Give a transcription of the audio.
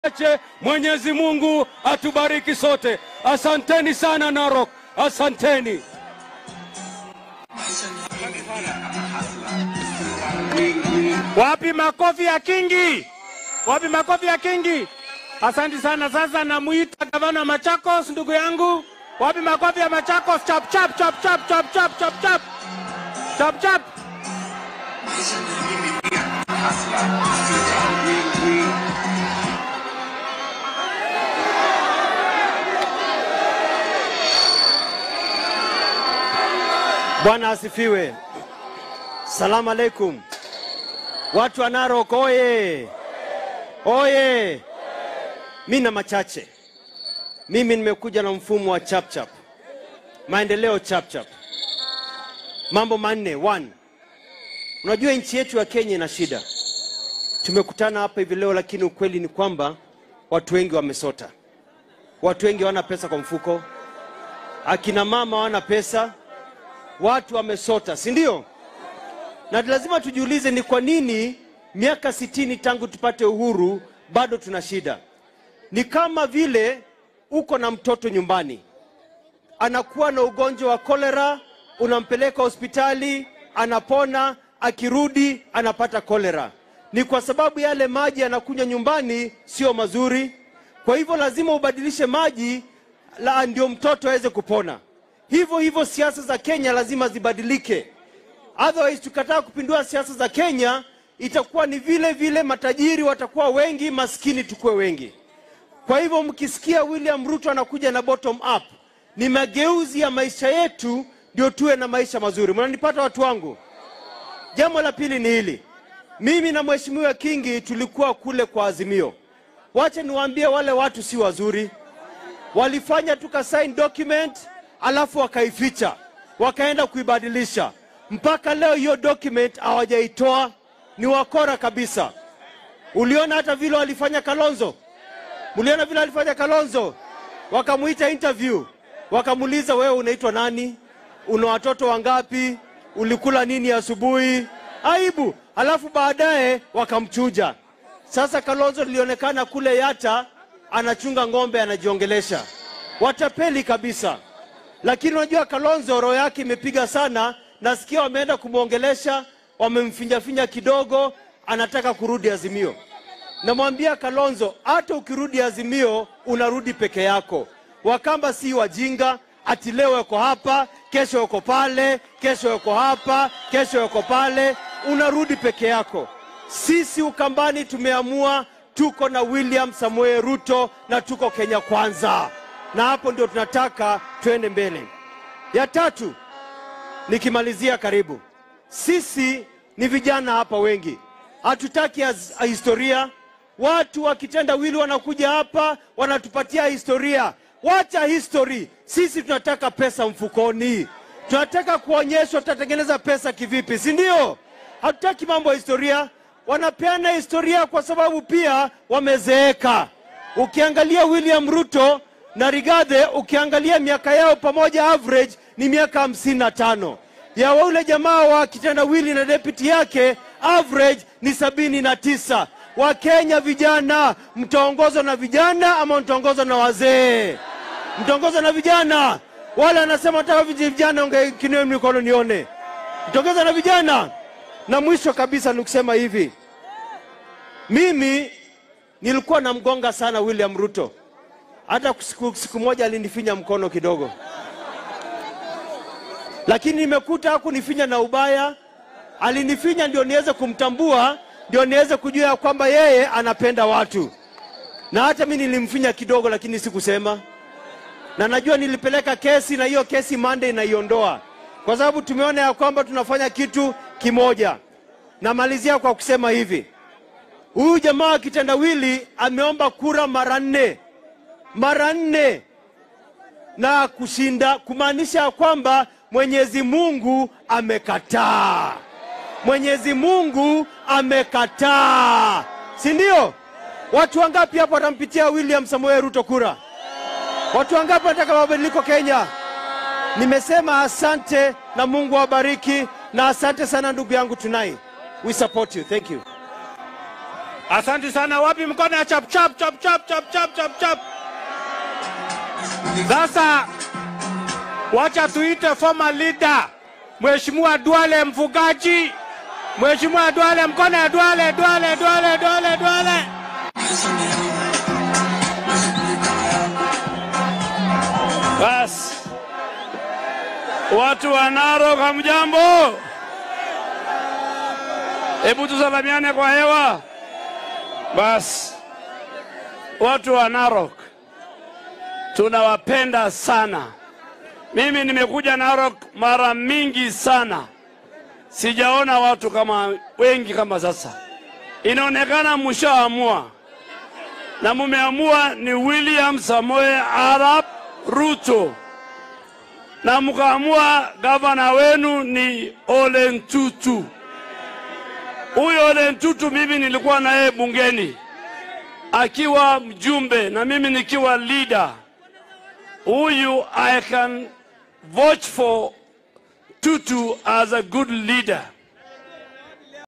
Mwenyezi Mungu atubariki sote. Asanteni sana Narok. Asanteni. Wapi makofi ya Kingi? Wapi makofi ya Kingi? Asante sana. Sasa namuita gavana Machakos, ndugu yangu. Wapi makofi ya Machakos? Chap chap chap chap chap chap chap chap. Chap chap. Bwana asifiwe. Salamu alaikum. Watu wa Narok oye. Oye. Mimi na machache. Mimi nimekuja na mfumo wa chap chap. Maendeleo chap chap. Mambo manne. 1. Unajua nchi yetu ya Kenya ina shida. Tumekutana hapa hivi leo, lakini ukweli ni kwamba watu wengi wamesota. Watu wengi wana pesa kwa mfuko. Akina mama wana pesa. Watu wamesota, si ndio? Na lazima tujiulize ni kwa nini miaka 60 tangu tupate uhuru bado tuna shida. Ni kama vile uko na mtoto nyumbani, anakuwa na ugonjwa wa kolera, unampeleka hospitali, anapona, akirudi anapata kolera. Ni kwa sababu yale maji anakunywa nyumbani sio mazuri. Kwa hivyo lazima ubadilishe maji ndio mtoto aweze kupona. Hivyo siasa za Kenya lazima zibadilike. Otherwise tukataa kupindua siasa za Kenya, itakuwa ni vile matajiri watakuwa wengi, maskini tukue wengi. Kwa hivyo mkisikia William Ruto anakuja na bottom up, ni mageuzi ya maisha yetu ndio tuwe na maisha mazuri. Mnanipata watu wangu? Jambo la pili ni hili. Mimi na Mheshimiwa Kingi tulikuwa kule kwa Azimio. Wacha niwaambie wale watu si wazuri. Walifanya tukasign document, alafu wakaificha, wakaenda kuibadilisha. Mpaka leo hiyo document hawajaitoa. Ni wakora kabisa. Uliona hata vile walifanya Kalonzo? Muliona vile walifanya Kalonzo? Wakamuita interview. Wakamuuliza, wewe unaitwa nani? Una watoto wangapi? Ulikula nini asubuhi? Aibu. Alafu baadaye wakamchuja. Sasa Kalonzo lilionekana kule Yata anachunga ng'ombe, anajiongelesha. Watapeli kabisa. Lakini unajua Kalonzo roho yake imepiga sana. Nasikia wameenda kumuongelesha, wamemfinya kidogo, anataka kurudi Azimio. Namwambia Kalonzo, hata ukirudi Azimio unarudi peke yako. Wakamba si wajinga, ati leo yuko hapa, kesho yuko pale, kesho yuko hapa, kesho yuko pale, unarudi peke yako. Sisi Ukambani tumeamua tuko na William Samoei Ruto na tuko Kenya kwanza. Na hapo ndio tunataka tuende mbele. Ya tatu, nikimalizia karibu. Sisi ni vijana hapa wengi. Hatutaki historia. Watu wakitenda wili wanakuja hapa, wanatupatia historia. Wacha history. Sisi tunataka pesa mfukoni. Tunataka kuonyesha tutatengeneza pesa kivipi, si ndio? Hatutaki mambo ya historia. Wanapeana historia kwa sababu pia wamezeeka. Ukiangalia William Ruto na Rigathi, ukiangalia miaka yao pamoja average ni miaka 55. Ya wale jamaa wa kitendawili na deputy yake average ni 79. Wa Kenya vijana, mtaongozwa na vijana ama mtaongozwa na wazee? Mtaongozwa na vijana. Wale anasema nataka vijana ungekinue mikono nione. Mtaongozwa na vijana. Na mwisho kabisa nikusema hivi. Mimi nilikuwa namgonga sana William Ruto. Hata siku moja alinifinya mkono kidogo. Lakini nimekuta hakunifinya na ubaya. Alinifinya ndio niweze kumtambua, ndio niweze kujua kwamba yeye anapenda watu. Na hata mimi nilimfinya kidogo lakini sikusema. Na najua nilipeleka kesi na hiyo kesi Monday naiondoa. Kwa sababu tumeona ya kwamba tunafanya kitu kimoja. Namalizia kwa kusema hivi. Huyu jamaa kitendawili ameomba kura mara 4. Mara 4 na kushinda, kumaanisha kwamba Mwenyezi Mungu amekataa. Mwenyezi Mungu amekataa. Si ndio? Watu wangapi hapa watampitia William Samoei Ruto kura? Watu wangapi wanataka mabadiliko Kenya? Nimesema asante na Mungu awabariki, na asante sana ndugu yangu Tunai. We support you. Thank you. Asante sana. Wapi mkono ya chap chap chap chap chap chap chap chap. Sasa wacha tuite former leader Mheshimiwa Duale mfugaji. Mheshimiwa Duale, mkono ya Duale, Duale, Duale, Duale, Duale. Bas. Watu wa Narok hamjambo? Hebu tusalamiane kwa hewa. Bas. Watu wa Narok tunawapenda sana. Mimi nimekuja Narok mara mingi sana. Sijaona watu kama wengi kama sasa. Inaonekana mshaamua. Na mumeamua ni William Samoei Arap Ruto. Na mkaamua gavana wenu ni Ole Ntutu. Huyo Ole Ntutu mimi nilikuwa naye bungeni akiwa mjumbe na mimi nikiwa leader. I can vote for Tutu as a good leader.